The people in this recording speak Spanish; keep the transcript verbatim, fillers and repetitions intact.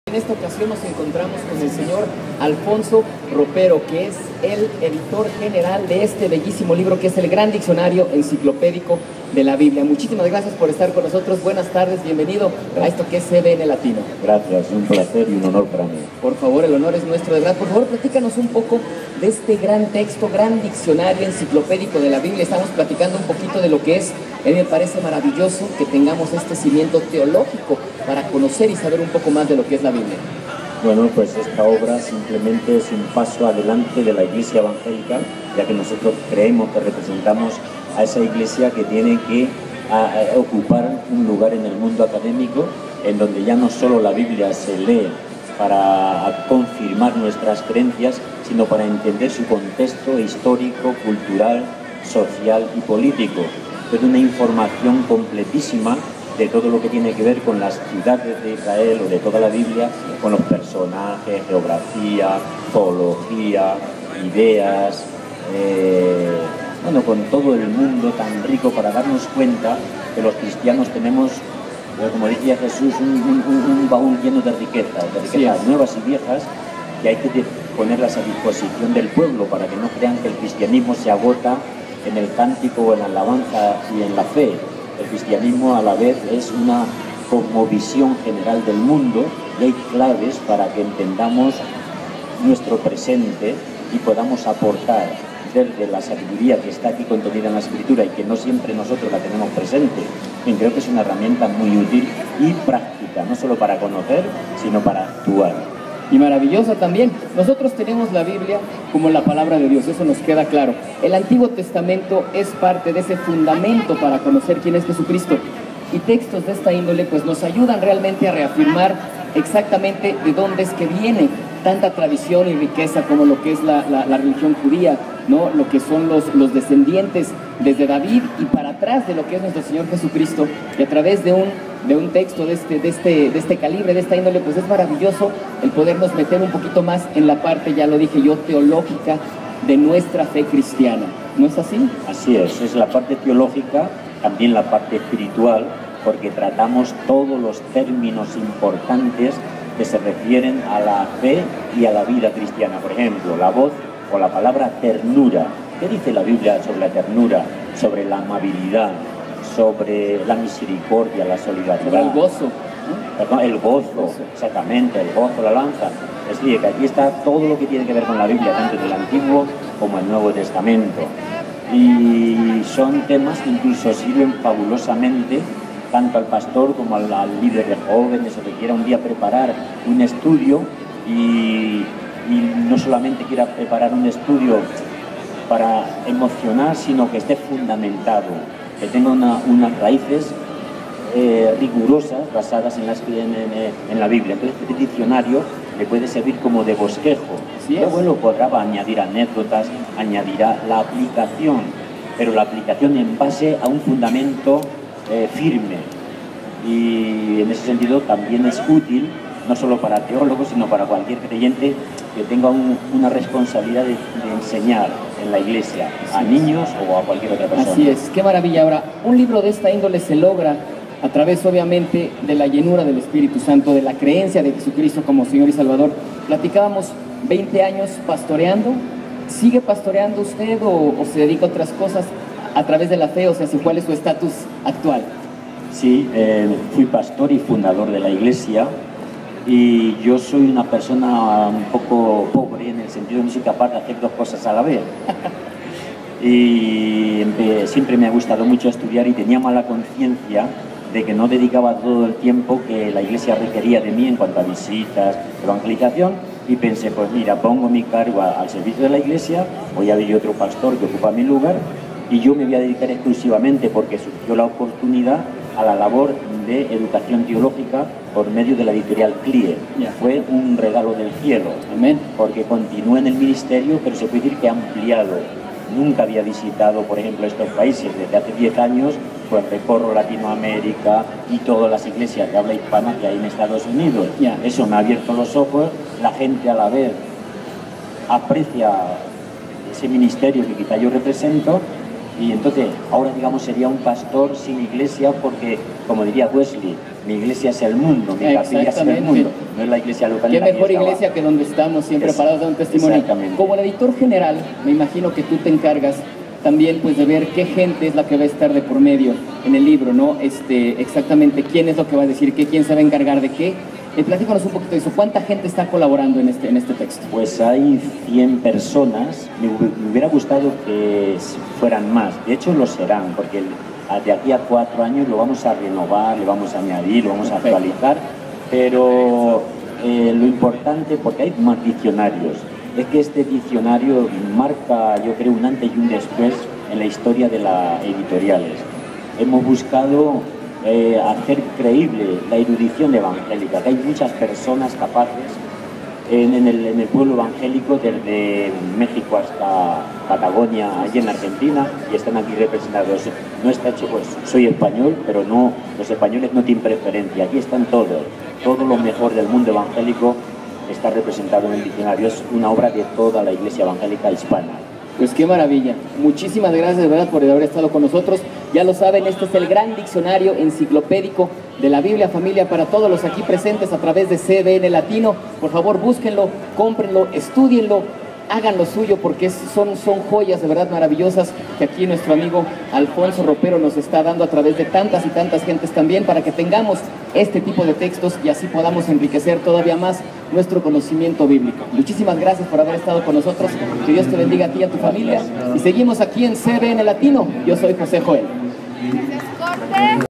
En esta ocasión nos encontramos con el señor Alfonso Ropero, que es el editor general de este bellísimo libro que es el Gran Diccionario Enciclopédico de la Biblia. Muchísimas gracias por estar con nosotros. Buenas tardes, bienvenido a esto que es C B N Latino. Gracias, un placer y un honor para mí. Por favor, el honor es nuestro, de verdad. Por favor, platícanos un poco de este gran texto, gran diccionario enciclopédico de la Biblia. Estamos platicando un poquito de lo que es. A mí me parece maravilloso que tengamos este cimiento teológico para conocer y saber un poco más de lo que es la Biblia. Bueno, pues esta obra simplemente es un paso adelante de la Iglesia evangélica, ya que nosotros creemos que representamos a esa Iglesia que tiene que a, a ocupar un lugar en el mundo académico, en donde ya no solo la Biblia se lee para confirmar nuestras creencias, sino para entender su contexto histórico, cultural, social y político. Es una información completísima de todo lo que tiene que ver con las ciudades de Israel o de toda la Biblia, con los personajes, geografía, zoología, ideas, eh, bueno, con todo el mundo tan rico para darnos cuenta que los cristianos tenemos, eh, como decía Jesús, un, un, un baúl lleno de riquezas, de riquezas sí. nuevas y viejas, que hay que ponerlas a disposición del pueblo para que no crean que el cristianismo se agota en el cántico o en la alabanza y en la fe. El cristianismo a la vez es una cosmovisión general del mundo y hay claves para que entendamos nuestro presente y podamos aportar desde la sabiduría que está aquí contenida en la Escritura y que no siempre nosotros la tenemos presente. Y creo que es una herramienta muy útil y práctica, no solo para conocer, sino para actuar. Y maravillosa también. Nosotros tenemos la Biblia como la palabra de Dios, eso nos queda claro. El Antiguo Testamento es parte de ese fundamento para conocer quién es Jesucristo. Y textos de esta índole pues nos ayudan realmente a reafirmar exactamente de dónde es que viene tanta tradición y riqueza como lo que es la, la, la religión judía, ¿no? Lo que son los, los descendientes desde David y para atrás de lo que es nuestro Señor Jesucristo. Y a través de un, de un texto de este, de, este, de este calibre, de esta índole, pues es maravilloso el podernos meter un poquito más en la parte, ya lo dije yo, teológica de nuestra fe cristiana. ¿No es así? Así es, es la parte teológica, también la parte espiritual, porque tratamos todos los términos importantes que se refieren a la fe y a la vida cristiana. Por ejemplo, la voz o la palabra ternura. ¿Qué dice la Biblia sobre la ternura? Sobre la amabilidad, sobre la misericordia, la solidaridad. Sobre el gozo. Perdón, el gozo, exactamente, el gozo, la lanza. Es decir, que aquí está todo lo que tiene que ver con la Biblia, tanto en el Antiguo como el Nuevo Testamento. Y son temas que incluso sirven fabulosamente tanto al pastor como al, al líder de jóvenes o que quiera un día preparar un estudio y, y no solamente quiera preparar un estudio para emocionar, sino que esté fundamentado, que tenga una, unas raíces eh, rigurosas basadas en, las, en, en, en la Biblia. Entonces este diccionario le puede servir como de bosquejo. Sí, luego bueno, podrá añadir anécdotas, añadirá la aplicación, pero la aplicación en base a un fundamento Eh, firme, y en ese sentido también es útil no solo para teólogos sino para cualquier creyente que tenga un, una responsabilidad de, de enseñar en la iglesia a niños o a cualquier otra persona. Así es, qué maravilla. Ahora, un libro de esta índole se logra a través obviamente de la llenura del Espíritu Santo, de la creencia de Jesucristo como Señor y Salvador. Platicábamos veinte años pastoreando. ¿Sigue pastoreando usted o, o se dedica a otras cosas a través de la fe? O sea, ¿cuál es su estatus actual? Sí, eh, fui pastor y fundador de la iglesia y yo soy una persona un poco pobre en el sentido de no soy capaz de hacer dos cosas a la vez. Y eh, siempre me ha gustado mucho estudiar y tenía mala conciencia de que no dedicaba todo el tiempo que la iglesia requería de mí en cuanto a visitas, evangelización, y pensé, pues mira, pongo mi cargo al servicio de la iglesia, voy a haber otro pastor que ocupa mi lugar, y yo me voy a dedicar exclusivamente, porque surgió la oportunidad, a la labor de educación teológica por medio de la editorial CLIE. Yeah. Fue un regalo del cielo. Amén. Porque continúa en el ministerio, pero se puede decir que ha ampliado. Nunca había visitado, por ejemplo, estos países. Desde hace diez años, pues recorro Latinoamérica y todas las iglesias de habla hispana que hay en Estados Unidos. Yeah. Eso me ha abierto los ojos. La gente a la vez aprecia ese ministerio que quizá yo represento Y entonces, ahora digamos sería un pastor sin iglesia porque, como diría Wesley, mi iglesia es el mundo, mi capilla es el mundo, no es la iglesia local. Qué mejor iglesia que donde estamos siempre es, parados dando testimonio. Como el editor general, me imagino que tú te encargas también pues de ver qué gente es la que va a estar de por medio en el libro, ¿no? Este, exactamente quién es lo que va a decir qué, quién se va a encargar de qué. Eh, platícanos un poquito de eso. ¿Cuánta gente está colaborando en este, en este texto? Pues hay cien personas. Me, me hubiera gustado que fueran más. De hecho, lo serán, porque el, de aquí a cuatro años lo vamos a renovar, le vamos a añadir, lo vamos a Perfecto. actualizar. Pero eh, lo importante, porque hay más diccionarios, es que este diccionario marca, yo creo, un antes y un después en la historia de las editoriales. Hemos buscado Eh, hacer creíble la erudición evangélica, que hay muchas personas capaces en, en, el, en el pueblo evangélico, desde México hasta Patagonia, allí en Argentina, y están aquí representados. No está hecho, pues soy español, pero no, los españoles no tienen preferencia, aquí están todos, todo lo mejor del mundo evangélico está representado en el diccionario, es una obra de toda la iglesia evangélica hispana. Pues qué maravilla. Muchísimas gracias de verdad por haber estado con nosotros. Ya lo saben, este es el gran diccionario enciclopédico de la Biblia Familia para todos los aquí presentes a través de C B N Latino. Por favor, búsquenlo, cómprenlo, estúdienlo, hagan lo suyo porque es, son, son joyas de verdad maravillosas que aquí nuestro amigo Alfonso Ropero nos está dando a través de tantas y tantas gentes también para que tengamos este tipo de textos y así podamos enriquecer todavía más nuestro conocimiento bíblico. Muchísimas gracias por haber estado con nosotros. Que Dios te bendiga a ti y a tu familia. Y seguimos aquí en C B N Latino. Yo soy José Joel.